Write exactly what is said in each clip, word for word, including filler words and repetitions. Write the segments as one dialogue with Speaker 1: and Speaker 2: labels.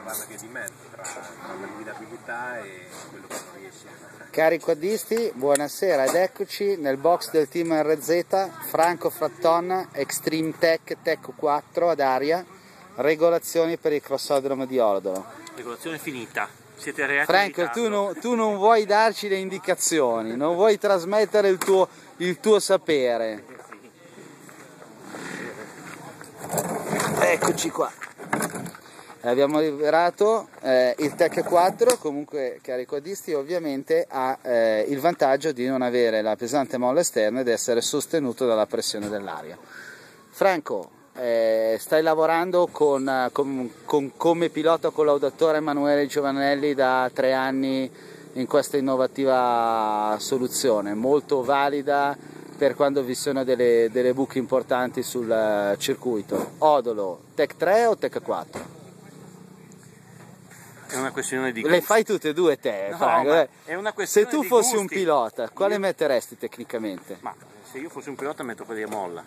Speaker 1: qualcosa che di mezzo tra, tra la guidabilità e quello che non riesci a...
Speaker 2: Cari quaddisti, buonasera ed eccoci nel box del team R Z, Franco Fratton, Extreme Tech Tech quattro ad aria, regolazioni per il crossodromo di Ordolo.
Speaker 3: Regolazione finita, siete arrivati.
Speaker 2: Franco, tu, no, tu non vuoi darci le indicazioni, non vuoi trasmettere il tuo, il tuo sapere. Eccoci qua. Abbiamo liberato eh, il Tech quattro, comunque cari quaddisti ovviamente ha eh, il vantaggio di non avere la pesante molla esterna ed essere sostenuto dalla pressione dell'aria. Franco, eh, stai lavorando con, con, con, come pilota collaudatore Emanuele Giovanelli da tre anni in questa innovativa soluzione, molto valida per quando vi sono delle, delle buche importanti sul circuito. Odolo, Tech tre o Tech quattro?
Speaker 3: È una questione di
Speaker 2: Le fai tutte e due te,
Speaker 3: no,
Speaker 2: Franco.
Speaker 3: È una questione
Speaker 2: se tu
Speaker 3: di
Speaker 2: fossi
Speaker 3: gusti.
Speaker 2: un pilota, quale
Speaker 3: io...
Speaker 2: metteresti tecnicamente?
Speaker 3: Ma se io fossi un pilota metto quelli a molla.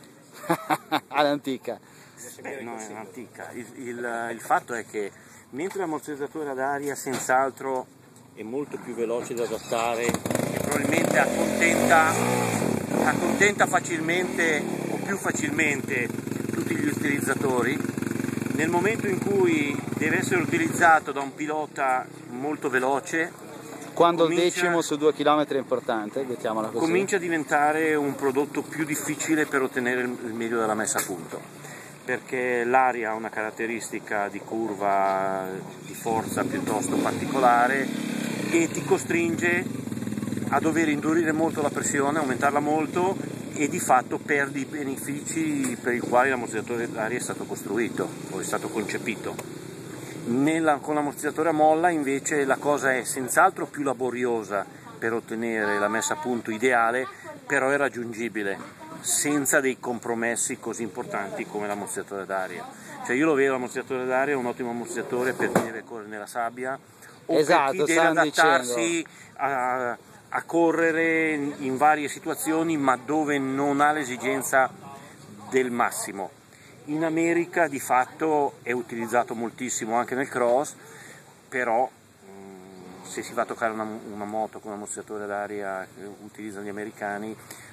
Speaker 2: All'antica.
Speaker 3: Eh, no, è un'antica. Il, il, il fatto è che mentre l'ammortizzatore ad aria senz'altro è molto più veloce da adattare e probabilmente accontenta, accontenta facilmente o più facilmente tutti gli utilizzatori, nel momento in cui deve essere utilizzato da un pilota molto veloce,
Speaker 2: quando
Speaker 3: comincia,
Speaker 2: il decimo su due chilometri è importante, mettiamola così,
Speaker 3: comincia a diventare un prodotto più difficile per ottenere il meglio della messa a punto, perché l'aria ha una caratteristica di curva di forza piuttosto particolare e ti costringe a dover indurire molto la pressione, aumentarla molto, e di fatto perdi i benefici per i quali l'ammortizzatore d'aria è stato costruito o è stato concepito. Nella, con l'ammortizzatore a molla invece la cosa è senz'altro più laboriosa per ottenere la messa a punto ideale, però è raggiungibile senza dei compromessi così importanti come l'ammortizzatore d'aria. Cioè io lo vedo l'ammortizzatore d'aria è un ottimo ammortizzatore per chi deve correre nella sabbia o
Speaker 2: esatto,
Speaker 3: per chi deve adattarsi a a correre in varie situazioni ma dove non ha l'esigenza del massimo. In America di fatto è utilizzato moltissimo anche nel cross, però mh, se si va a toccare una, una moto con un ammortizzatore d'aria che utilizzano gli americani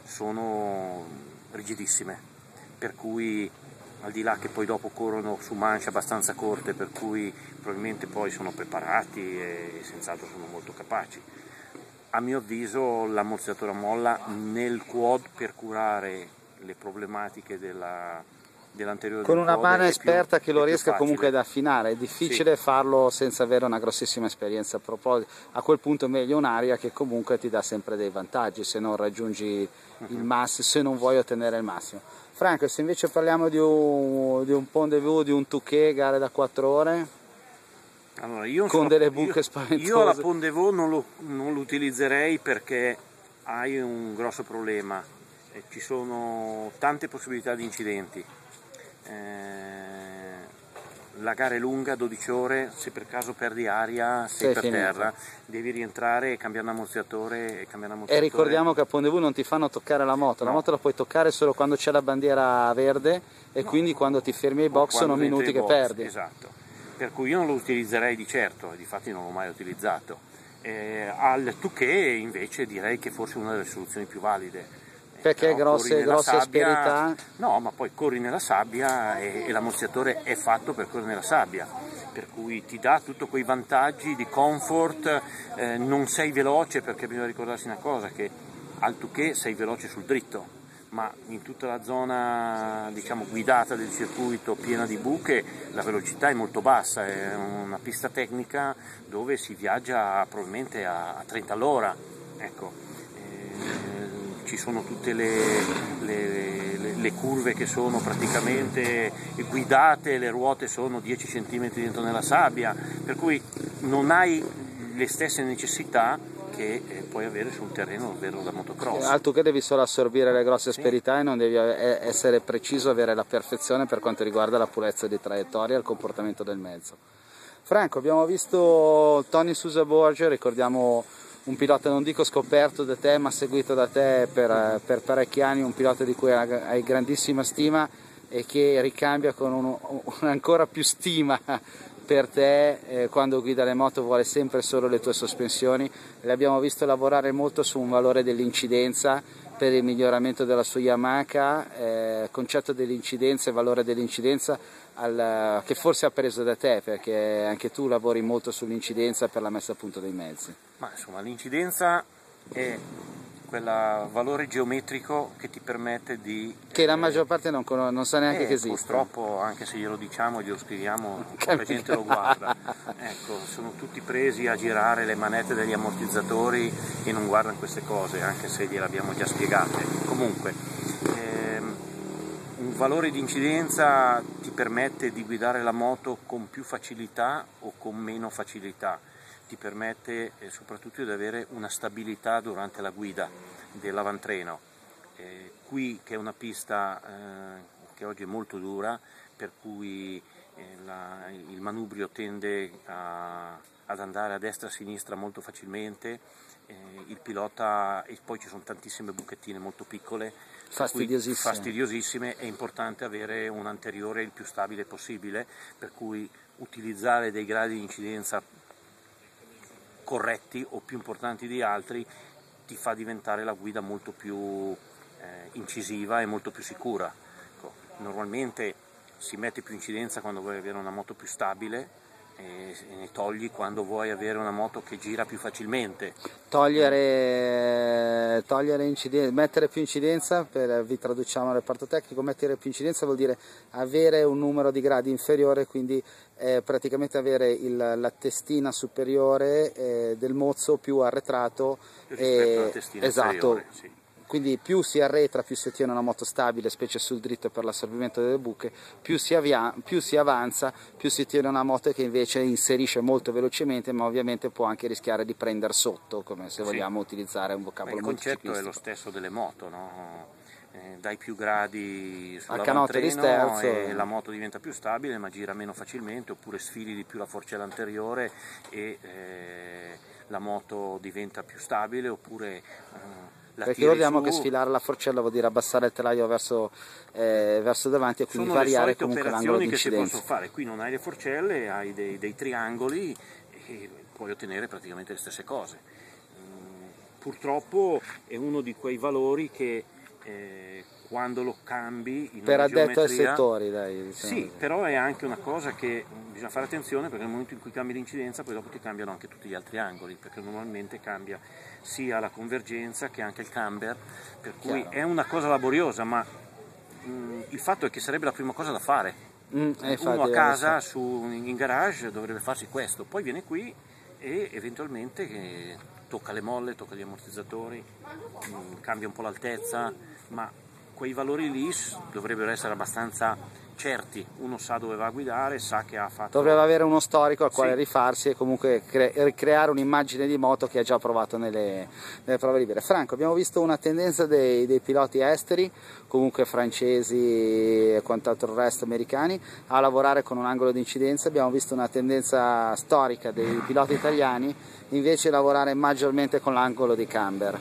Speaker 3: sono rigidissime, per cui al di là che poi dopo corrono su manche abbastanza corte, per cui probabilmente poi sono preparati e senz'altro sono molto capaci. A mio avviso l'ammortizzatore a molla nel quad per curare le problematiche della, dell'anteriore
Speaker 2: con una mano esperta
Speaker 3: più,
Speaker 2: che lo riesca comunque ad affinare, è difficile
Speaker 3: sì.
Speaker 2: farlo senza avere una grossissima esperienza. A quel punto è meglio un'aria che comunque ti dà sempre dei vantaggi se non raggiungi uh-huh. il massimo, se non vuoi ottenere il massimo. Franco, se invece parliamo di un, di un Pondevaux, di un Touquet, gare da quattro ore?
Speaker 3: Allora, io
Speaker 2: con
Speaker 3: so,
Speaker 2: delle buche
Speaker 3: io,
Speaker 2: spaventose.
Speaker 3: Io la Pondevaux non lo, non lo utilizzerei perché hai un grosso problema, eh, ci sono tante possibilità di incidenti, eh, la gara è lunga, dodici ore, se per caso perdi aria sei, sei per finito. Terra, devi rientrare e cambiare l'ammortizzatore e cambiare l'ammortizzatore.
Speaker 2: E ricordiamo che a Pondevaux non ti fanno toccare la moto, no. La moto la puoi toccare solo quando c'è la bandiera verde e no. quindi quando ti fermi ai box sono minuti che
Speaker 3: box,
Speaker 2: perdi.
Speaker 3: Esatto. Per cui io non lo utilizzerei di certo, e difatti non l'ho mai utilizzato. Eh, al Touquet invece direi che forse è una delle soluzioni più valide.
Speaker 2: Perché eh, grosse, grosse asperità?
Speaker 3: No, ma poi corri nella sabbia e, e l'ammortizzatore è fatto per correre nella sabbia, per cui ti dà tutti quei vantaggi di comfort, eh, non sei veloce perché bisogna ricordarsi una cosa, che al Touquet sei veloce sul dritto, ma in tutta la zona diciamo guidata del circuito piena di buche la velocità è molto bassa, è una pista tecnica dove si viaggia probabilmente a trenta all'ora, ecco. eh, ci sono tutte le, le, le, le curve che sono praticamente guidate, le ruote sono dieci centimetri dentro nella sabbia, per cui non hai le stesse necessità che eh, puoi avere su un terreno davvero da motocross.
Speaker 2: Altro che devi solo assorbire le grosse asperità sì. E non devi essere preciso, avere la perfezione per quanto riguarda la purezza di traiettoria e il comportamento del mezzo. Franco, abbiamo visto Tony Sousa Borgia, ricordiamo un pilota non dico scoperto da te ma seguito da te per, per parecchi anni, un pilota di cui hai grandissima stima e che ricambia con un, un ancora più stima per te eh, quando guida le moto vuole sempre solo le tue sospensioni. L'abbiamo visto lavorare molto su un valore dell'incidenza per il miglioramento della sua Yamaha, eh, concetto dell'incidenza e valore dell'incidenza al, che forse ha preso da te, perché anche tu lavori molto sull'incidenza per la messa a punto dei mezzi.
Speaker 3: Ma insomma, l'incidenza è quel valore geometrico che ti permette di...
Speaker 2: Che la maggior parte non, non sa neanche
Speaker 3: eh,
Speaker 2: che esiste.
Speaker 3: Purtroppo, anche se glielo diciamo e glielo scriviamo, la gente lo guarda. Ecco, sono tutti presi a girare le manette degli ammortizzatori e non guardano queste cose, anche se gliel'abbiamo già spiegate. Comunque, ehm, un valore di incidenza ti permette di guidare la moto con più facilità o con meno facilità. Ti permette eh, soprattutto di avere una stabilità durante la guida dell'avantreno. Eh, qui che è una pista eh, che oggi è molto dura, per cui eh, la, il manubrio tende a, ad andare a destra e a sinistra molto facilmente, eh, il pilota, e poi ci sono tantissime buchettine molto piccole,
Speaker 2: fastidiosissime.
Speaker 3: fastidiosissime, è importante avere un anteriore il più stabile possibile, per cui utilizzare dei gradi di incidenza corretti o più importanti di altri ti fa diventare la guida molto più eh, incisiva e molto più sicura. Ecco, normalmente si mette più incidenza quando vuoi avere una moto più stabile e, e ne togli quando vuoi avere una moto che gira più facilmente.
Speaker 2: Togliere, togliere incidenza, mettere più incidenza, per, vi traduciamo al reparto tecnico, mettere più incidenza vuol dire avere un numero di gradi inferiore, quindi eh, praticamente avere il, la testina superiore eh, del mozzo più arretrato,
Speaker 3: rispetto alla
Speaker 2: eh,
Speaker 3: testina
Speaker 2: esatto.
Speaker 3: inferiore, sì.
Speaker 2: Quindi più si arretra, più si ottiene una moto stabile, specie sul dritto per l'assorbimento delle buche, più si, avvia, più si avanza, più si ottiene una moto che invece inserisce molto velocemente, ma ovviamente può anche rischiare di prendere sotto, come se vogliamo sì. utilizzare un vocabolo molto ciclistico.
Speaker 3: Il concetto è lo stesso delle moto, no? Eh, dai più gradi
Speaker 2: sull'avantreno
Speaker 3: e la moto diventa più stabile, ma gira meno facilmente, oppure sfili di più la forcella anteriore e eh, la moto diventa più stabile, oppure... Eh,
Speaker 2: perché ricordiamo che sfilare la forcella vuol dire abbassare il telaio verso, eh, verso davanti e quindi
Speaker 3: sono
Speaker 2: variare comunque l'angolo di incidenza.
Speaker 3: Sono le solite operazioni che si possono fare, qui non hai le forcelle, hai dei, dei triangoli e puoi ottenere praticamente le stesse cose. Mm, purtroppo è uno di quei valori che eh, quando lo cambi in
Speaker 2: per
Speaker 3: una
Speaker 2: addetto ai
Speaker 3: geometria,
Speaker 2: settori, dai, diciamo.
Speaker 3: Sì, però è anche una cosa che bisogna fare attenzione, perché nel momento in cui cambi l'incidenza poi dopo ti cambiano anche tutti gli altri angoli, perché normalmente cambia sia la convergenza che anche il camber, per cui
Speaker 2: Chiaro.
Speaker 3: è una cosa laboriosa, ma mh, il fatto è che sarebbe la prima cosa da fare.
Speaker 2: Mm,
Speaker 3: Uno a casa, su, in garage, dovrebbe farsi questo, poi viene qui e eventualmente eh, tocca le molle, tocca gli ammortizzatori, mh, cambia un po' l'altezza, ma quei valori lì dovrebbero essere abbastanza certi, uno sa dove va a guidare, sa che ha fatto...
Speaker 2: Dovrebbe avere uno storico al quale
Speaker 3: sì.
Speaker 2: rifarsi e comunque cre creare un'immagine di moto che ha già provato nelle, nelle prove libere. Franco, abbiamo visto una tendenza dei, dei piloti esteri, comunque francesi e quant'altro il resto americani, a lavorare con un angolo di incidenza. Abbiamo visto una tendenza storica dei piloti italiani invece lavorare maggiormente con l'angolo di camber.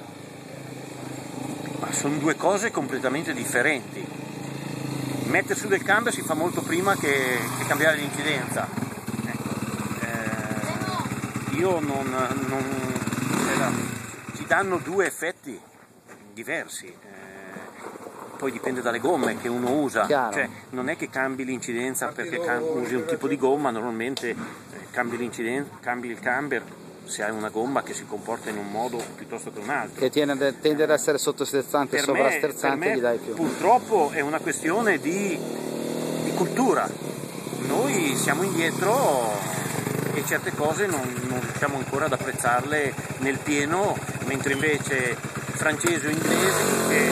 Speaker 3: Ma sono due cose completamente differenti. Mettere su del camber si fa molto prima che, che cambiare l'incidenza. Ecco. Eh, io non, non eh, ci danno due effetti diversi. Eh, poi dipende dalle gomme che uno usa. Cioè, non è che cambi l'incidenza perché usi un tipo di gomma, normalmente eh, cambi l'incidenza, cambi il camber se hai una gomma che si comporta in un modo piuttosto che un altro.
Speaker 2: Che tiene, tende ad essere sottosterzante e sovrasterzante, gli dai più.
Speaker 3: Purtroppo è una questione di, di cultura. Noi siamo indietro e certe cose non, non riusciamo ancora ad apprezzarle nel pieno, mentre invece francesi o inglesi che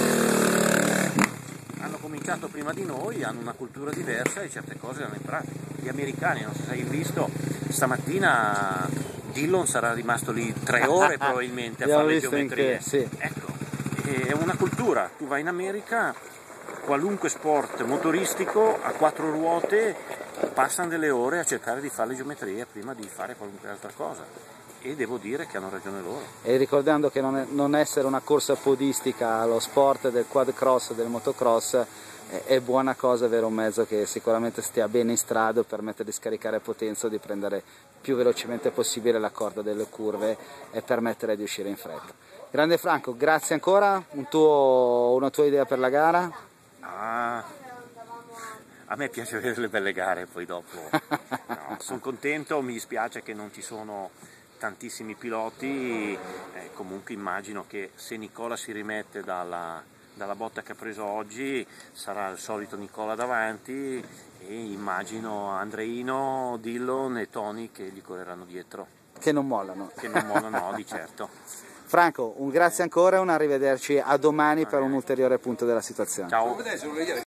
Speaker 3: hanno cominciato prima di noi hanno una cultura diversa e certe cose le hanno imparate. Gli americani, non so se hai visto, stamattina Dillon sarà rimasto lì tre ore probabilmente a fare le geometrie.
Speaker 2: Che, sì.
Speaker 3: Ecco, è una cultura. Tu vai in America, qualunque sport motoristico a quattro ruote passano delle ore a cercare di fare le geometrie prima di fare qualunque altra cosa. e devo dire che hanno ragione loro.
Speaker 2: E ricordando che non, è, non essere una corsa podistica, lo sport del quadcross e del motocross è, è buona cosa avere un mezzo che sicuramente stia bene in strada e permette di scaricare potenza, di prendere più velocemente possibile la corda delle curve e permettere di uscire in fretta. Grande Franco, grazie ancora, un tuo, una tua idea per la gara?
Speaker 3: Ah, a me piace vedere le belle gare, poi dopo no, sono contento, mi dispiace che non ci sono tantissimi piloti, eh, comunque immagino che se Nicola si rimette dalla, dalla botta che ha preso oggi sarà il solito Nicola davanti e immagino Andreino, Dillon e Tony che gli correranno dietro.
Speaker 2: Che non mollano.
Speaker 3: Che non mollano, di certo.
Speaker 2: Franco, un grazie ancora e un arrivederci a domani per un ulteriore punto della situazione.
Speaker 3: Ciao.